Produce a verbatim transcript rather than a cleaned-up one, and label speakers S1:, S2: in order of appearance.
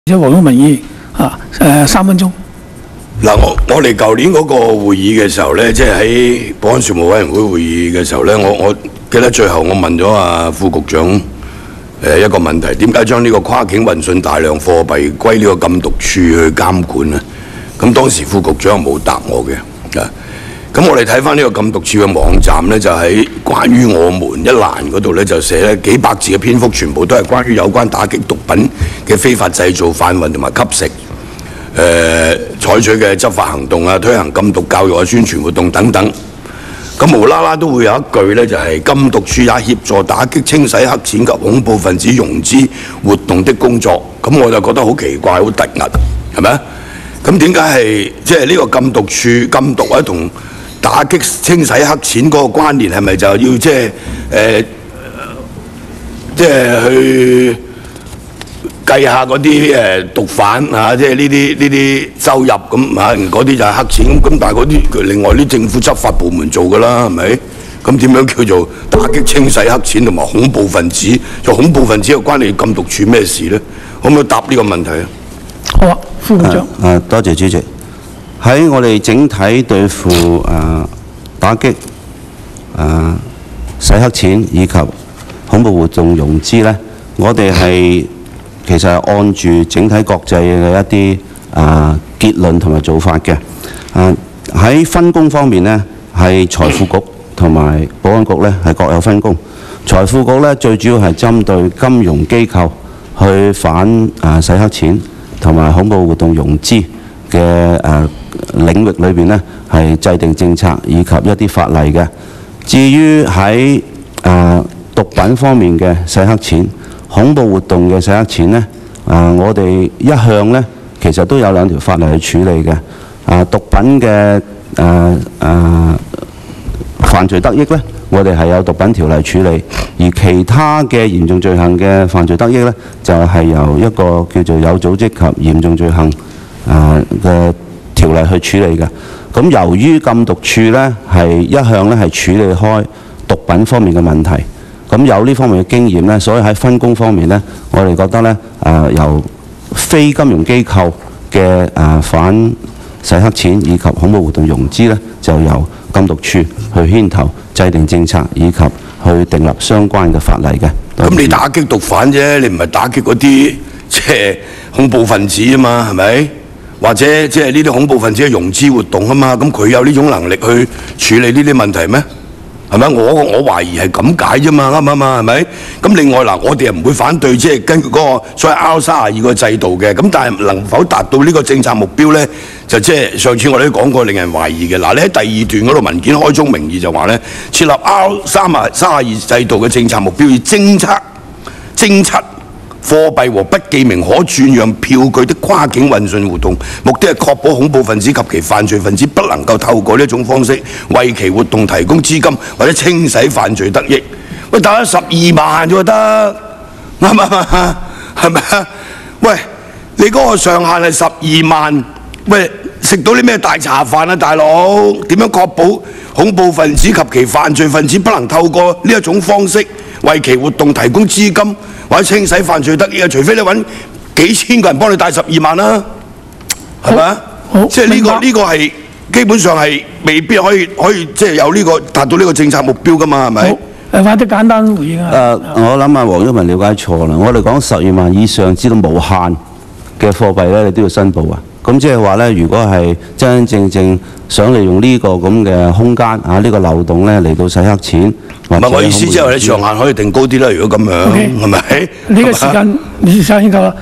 S1: 即係黃毓民議員啊，誒三分鐘。
S2: 嗱，我我哋舊年嗰個會議嘅時候咧，即係喺保安事務委員會會議嘅時候咧，我我記得最後我問咗阿副局長誒一個問題，點解將呢個跨境運信大量貨幣歸呢個禁毒處去監管咧？咁當時副局長冇答我嘅啊。咁我哋睇翻呢個禁毒處嘅網站咧，就喺關於我們一欄嗰度咧，就寫咧幾百字嘅篇幅，全部都係關於有關打擊毒品嘅非法製造、販運同埋吸食。誒、呃、採取嘅執法行動啊，推行禁毒教育啊、宣傳活動等等，咁無啦啦都會有一句呢，就係、是、禁毒處也協助打擊清洗黑錢及恐怖分子融資活動的工作。咁我就覺得好奇怪，好突兀，係咪啊？咁點解係即係呢個禁毒處禁毒啊，同打擊清洗黑錢嗰個關聯係咪就要即係誒即係去計下嗰啲誒毒販啊，即係呢啲呢啲收入咁啊，嗰啲就係黑錢咁。咁但係嗰啲另外啲政府執法部門做㗎啦，係咪？咁點樣叫做打擊清洗黑錢同埋恐怖分子？就恐怖分子又關你禁毒處咩事咧？可唔可以答呢個問題啊？
S1: 好啊，副局長。
S3: 誒、啊，多謝主席。喺我哋整體對付誒、啊、打擊誒、啊、洗黑錢以及恐怖活動融資咧，我哋係其實係按住整體國際嘅一啲啊結論同埋做法嘅。啊喺分工方面呢，係財富局同埋保安局呢係各有分工。財富局呢最主要係針對金融機構去反啊洗黑錢同埋恐怖活動融資嘅誒領域裏邊呢，係制定政策以及一啲法例嘅。至於喺誒毒品方面嘅洗黑錢、恐怖活動嘅洗黑錢呢，啊，我哋一向呢其實都有兩條法例去處理嘅。啊，毒品嘅誒誒犯罪得益呢，我哋係有毒品條例處理；而其他嘅嚴重罪行嘅犯罪得益呢，就係由一個叫做有組織及嚴重罪行啊嘅條例去處理嘅。咁由於禁毒處呢係一向呢係處理開毒品方面嘅問題。咁有呢方面嘅經驗呢，所以喺分工方面呢，我哋覺得呢，誒、呃、由非金融機構嘅誒反洗黑錢以及恐怖活動融資呢，就由禁毒處去牽頭制定政策以及去訂立相關嘅法例嘅。
S2: 咁你打擊毒販啫，你唔係打擊嗰啲即係恐怖分子啊嘛，係咪？或者即係呢啲恐怖分子嘅融資活動啊嘛，咁佢有呢種能力去處理呢啲問題咩？係咪？我我懷疑係咁解啫嘛，啱唔啱啊？係咪？咁另外嗱，我哋又唔會反對即係根據嗰個所謂 R 三十二個制度嘅，咁但係能否達到呢個政策目標咧？就即係上次我哋都講過，令人懷疑嘅。嗱，你喺第二段嗰度文件開宗明義就話咧，設立 R 三十二制度嘅政策目標以偵測、偵測貨幣和不記名可轉讓票據的跨境運信活動，目的係確保恐怖分子及其犯罪分子不能夠透過呢一種方式為其活動提供資金或者清洗犯罪得益。喂，打咗十二萬啫得，啱唔啱啊？係咪啊？喂，你嗰個上限係十二萬，喂，食到啲咩大茶飯啊，大佬？點樣確保恐怖分子及其犯罪分子不能透過呢一種方式為其活動提供資金或者清洗犯罪得益啊？除非你揾幾千個人幫你帶十二萬啦，係咪啊？即係呢個呢個係基本上係未必可以可以即係有呢個達到呢個政策目標㗎嘛，係咪？
S1: 好，誒快啲簡單回應啊！
S3: 誒，我諗啊，黃毓民了解錯啦。我哋講十二萬以上至到無限嘅貨幣咧，你都要申報啊。咁即係話咧，如果係真真正正想利用呢個咁嘅空間啊，呢個漏洞咧嚟到洗黑錢，唔
S2: 係我意思，即係你上限可以定高啲啦。如果咁樣，係咪？
S1: 呢個時間，你時間已經夠啦。